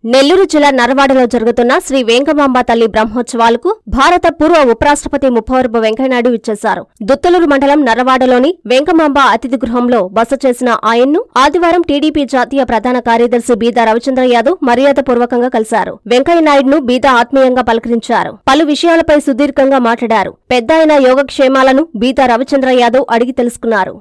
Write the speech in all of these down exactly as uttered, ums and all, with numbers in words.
నెల్లూరు జిల్లా నరవాడలో జరుగుతున్న శ్రీ వేంకమాంబ తల్లి బ్రహ్మోత్సవాలకు భారత పూర్వ ఉపరాష్ట్రపతి ముప్పవరపు వెంకయ్యనాయుడు ఇచ్చేశారు. దుత్తలూరు మండలం నరవాడలోని వేంకమాంబ అతిథి గృహంలో బస చేసిన ఆయన్ను ఆదివారం టీడీపీ జాతీయ ప్రధాన కార్యదర్శి బీదా రవిచంద్ర యాదవ్ మర్యాదపూర్వకంగా కలిశారు. వెంకయ్యనాయుడును బీదా ఆత్మీయంగా పలకరించారు. పలు విషయాలపై సుదీర్ఘంగా మాట్లాడారు. పెద్దాయన యోగక్షేమాలను బీదా రవిచంద్ర యాదవ్ అడిగి తెలుసుకున్నారు.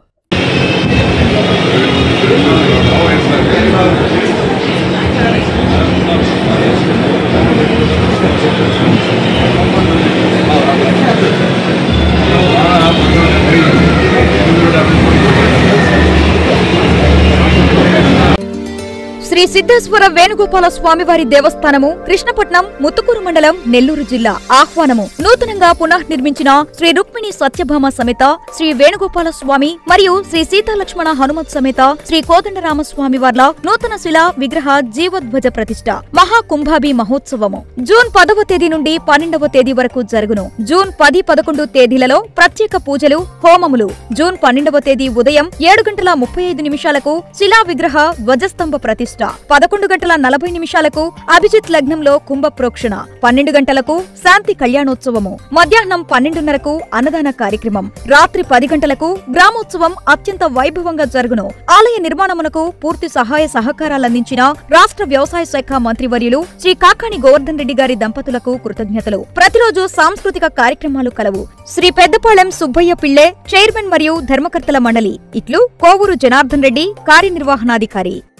శ్రీ సిద్ధేశ్వర వేణుగోపాల స్వామివారి దేవస్థానము కృష్ణపట్నం ముత్తుకూరు మండలం నెల్లూరు జిల్లా ఆహ్వానము నూతనంగా పునఃనిర్మించిన శ్రీ రుక్మిణి సత్యభామ సమేత శ్రీ వేణుగోపాల స్వామి మరియు శ్రీ సీతాలక్ష్మణ హనుమత్ సమేత శ్రీ కోదండరామస్వామి వార్ల నూతన శిలా విగ్రహ జీవోద్వజ ప్రతిష్ఠ మహాకుంభాభి మహోత్సవము జూన్ పదవ తేదీ నుండి పన్నెండవ తేదీ వరకు జరుగును. జూన్ పది పదకొండు తేదీలలో ప్రత్యేక పూజలు హోమములు. జూన్ పన్నెండవ తేదీ ఉదయం ఏడు గంటల ముప్పై ఐదు నిమిషాలకు శిలా విగ్రహ ధ్వజస్తంభ ప్రతిష్ఠ, పదకొండు గంటల నలభై నిమిషాలకు అభిజిత్ లగ్నంలో కుంభ ప్రోక్షణ, పన్నెండు గంటలకు శాంతి కళ్యాణోత్సవము, మధ్యాహ్నం పన్నెండున్నరకు అన్నదాన కార్యక్రమం, రాత్రి పది గంటలకు గ్రామోత్సవం అత్యంత వైభవంగా జరుగును. ఆలయ నిర్మాణమునకు పూర్తి సహాయ సహకారాలందించిన రాష్ట్ర వ్యవసాయ శాఖ మంత్రివర్యులు శ్రీ కాకాణి గోవర్ధన్ రెడ్డి గారి దంపతులకు కృతజ్ఞతలు. ప్రతిరోజు సాంస్కృతిక కార్యక్రమాలు కలవు. శ్రీ పెద్దపాళెం సుబ్బయ్య పిళ్లే చైర్మన్ మరియు ధర్మకర్తల మండలి. ఇట్లు కోవూరు జనార్దన్ రెడ్డి కార్యనిర్వహణాధికారి.